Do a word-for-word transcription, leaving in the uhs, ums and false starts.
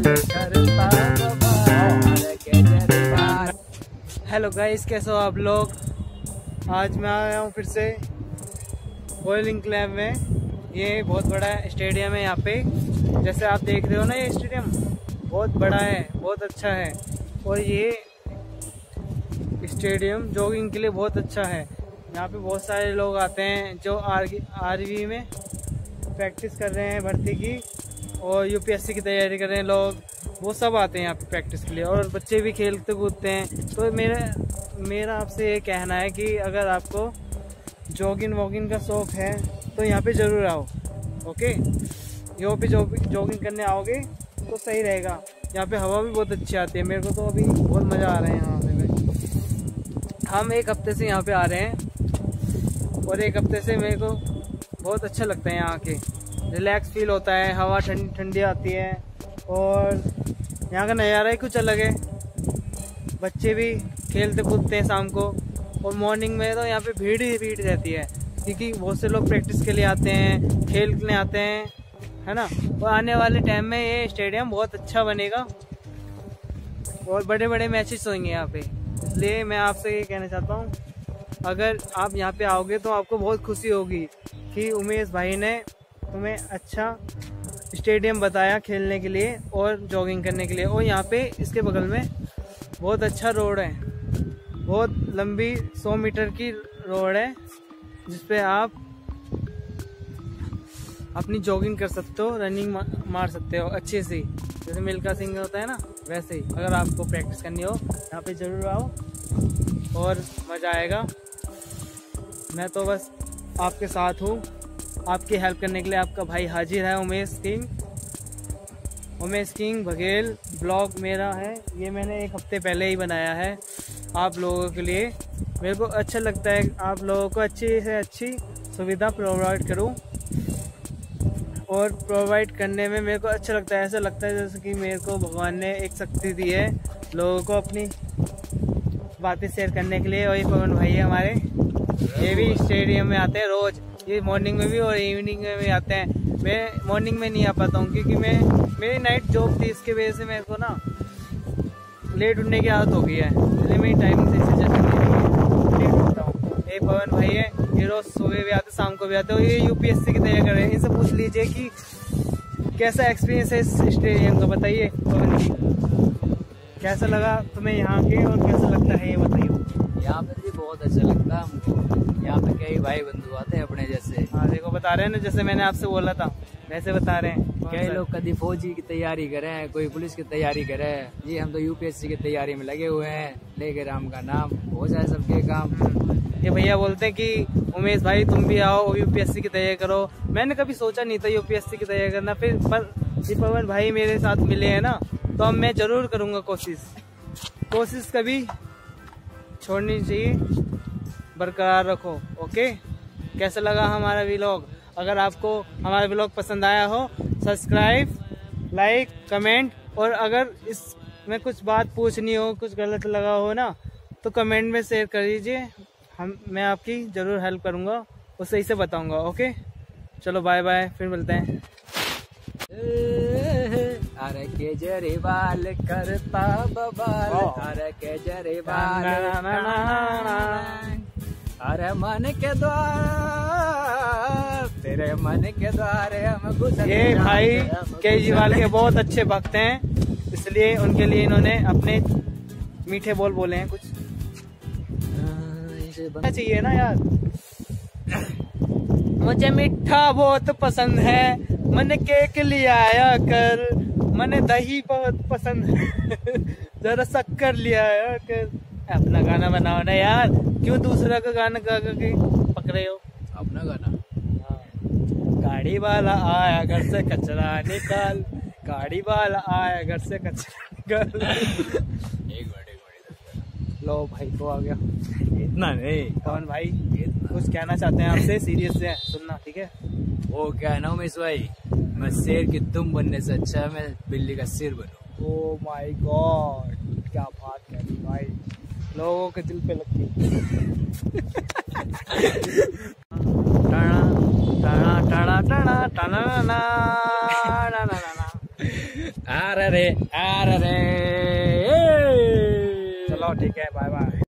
Hello guys, कैसे हो आप लोग। आज मैं आया हूँ फिर से रॉयल एनक्लेव में। ये बहुत बड़ा स्टेडियम है यहाँ पे, जैसे आप देख रहे हो ना। ये स्टेडियम बहुत बड़ा है, बहुत अच्छा है। और ये स्टेडियम जॉगिंग के लिए बहुत अच्छा है। यहाँ पे बहुत सारे लोग आते हैं जो आर्मी में प्रैक्टिस कर रहे हैं, भर्ती की, और यूपीएससी की तैयारी कर रहे हैं लोग। वो सब आते हैं यहाँ पे प्रैक्टिस के लिए, और बच्चे भी खेलते कूदते हैं। तो मेरा मेरा आपसे ये कहना है कि अगर आपको जॉगिंग वॉगिंग का शौक़ है तो यहाँ पे ज़रूर आओ। ओके, यहाँ पे जॉगिंग करने आओगे तो सही रहेगा। यहाँ पे हवा भी बहुत अच्छी आती है। मेरे को तो अभी बहुत मज़ा आ रहा है यहाँ पे। हम एक हफ्ते से यहाँ पे आ रहे हैं और एक हफ्ते से मेरे को बहुत अच्छा लगता है। यहाँ के रिलैक्स फील होता है, हवा ठंडी ठंडी आती है और यहाँ का नज़ारा ही कुछ अलग है। बच्चे भी खेलते कूदते हैं शाम को, और मॉर्निंग में तो यहाँ पे भीड़ ही भीड़ रहती है, क्योंकि बहुत से लोग प्रैक्टिस के लिए आते हैं, खेलने आते हैं, है ना। और आने वाले टाइम में ये स्टेडियम बहुत अच्छा बनेगा और बड़े बड़े मैचेस होंगे यहाँ पे। इसलिए मैं आपसे ये कहना चाहता हूँ, अगर आप यहाँ पे आओगे तो आपको बहुत खुशी होगी कि उमेश भाई ने तुम्हें अच्छा स्टेडियम बताया खेलने के लिए और जॉगिंग करने के लिए। और यहाँ पे इसके बगल में बहुत अच्छा रोड है, बहुत लंबी सौ मीटर की रोड है, जिसपे आप अपनी जॉगिंग कर सकते हो, रनिंग मार सकते हो अच्छे से, जैसे मिल्खा सिंह होता है ना, वैसे ही। अगर आपको प्रैक्टिस करनी हो यहाँ पे ज़रूर आओ और मज़ा आएगा। मैं तो बस आपके साथ हूँ, आपकी हेल्प करने के लिए आपका भाई हाजिर है। Umesh king Umesh king Baghel blog मेरा है, ये मैंने एक हफ्ते पहले ही बनाया है आप लोगों के लिए। मेरे को अच्छा लगता है आप लोगों को अच्छी से अच्छी सुविधा प्रोवाइड करूं, और प्रोवाइड करने में मेरे को अच्छा लगता है। ऐसा लगता है जैसे कि मेरे को भगवान ने एक शक्ति दी है लोगों को अपनी बातें शेयर करने के लिए। और ये पवन भाई है हमारे, ये भी स्टेडियम में आते हैं रोज़, ये मॉर्निंग में भी और इवनिंग में भी आते हैं। मैं मॉर्निंग में नहीं आ पाता हूँ क्योंकि मैं मेरी नाइट जॉब थी, इसके वजह से मेरे को ना लेट उठने की आदत हो गई है, इसलिए मेरी टाइमिंग से लेट उठता हूँ। ये पवन भाई है, ये रोज़ सुबह भी आते शाम को भी आते, और ये यूपीएससी की तैयारी कर रहे हैं। इनसे पूछ लीजिए कि कैसा एक्सपीरियंस है इस स्टेडियम का। बताइए पवन जी, कैसा लगा तुम्हें यहाँ के, और कैसा लगता है ये बताइए। यहाँ पे भी बहुत अच्छा लगता है हमको। यहाँ पे कई भाई बंधु आते हैं अपने जैसे। हाँ देखो, बता रहे हैं ना, जैसे मैंने आपसे बोला था वैसे बता रहे हैं। कई लोग कभी फौजी की तैयारी करें, कोई पुलिस की तैयारी करे। जी हम तो यूपीएससी की तैयारी में लगे हुए हैं, लेके राम का नाम हो जाए सबके काम। ये भैया बोलते हैं कि उमेश भाई तुम भी आओ यूपीएससी की तैयारी करो। मैंने कभी सोचा नहीं था यूपीएससी की तैयारी करना, फिर पर ये पवन भाई मेरे साथ मिले हैं ना, तो अब मैं जरूर करूँगा कोशिश। कोशिश कभी छोड़नी चाहिए, बरकरार रखो। ओके, कैसा लगा हमारा व्लॉग? अगर आपको हमारा व्लॉग पसंद आया हो, सब्सक्राइब, लाइक, कमेंट, और अगर इसमें कुछ बात पूछनी हो, कुछ गलत लगा हो ना, तो कमेंट में शेयर कर दीजिए। हम मैं आपकी ज़रूर हेल्प करूँगा और सही से बताऊँगा। ओके, चलो बाय बाय, फिर मिलते हैं। अरे के जरे बाल करता बबाल, अरे के जरे बाल, अरे मन के द्वार, तेरे मन के द्वार हम गुजर। ये भाई केजरीवाल के बहुत अच्छे भक्त हैं, इसलिए उनके लिए इन्होंने अपने मीठे बोल बोले हैं कुछ। बनना चाहिए ना यार। मुझे मीठा बहुत पसंद है, मन केक ले आया कर, मन दही बहुत पसंद है, जरा शक्कर ले आया कर। अपना गाना बनाओ ना यार, क्यों दूसरा का गाना गा के पक रहे हो? अपना गाना। गाड़ी वाला आया घर से कचरा निकाल, गाड़ी वाला आया घर से कचरा निकाल। एक मिनट एक मिनट लो भाई को आ गया। इतना नहीं पवन भाई, कुछ कहना चाहते हैं आपसे, सीरियस से सुनना, ठीक है? वो क्या है ना उमेश भाई, मैं शेर की तुम बनने से अच्छा मैं बिल्ली का सिर बनूं। ओ माय गॉड, क्या बात करी भाई, लोगों के दिल पे लगती। टाणा टाणा टाणा टाणा टाणा ना ना ना ना। आ रे आ रे। चलो ठीक है, बाय बाय।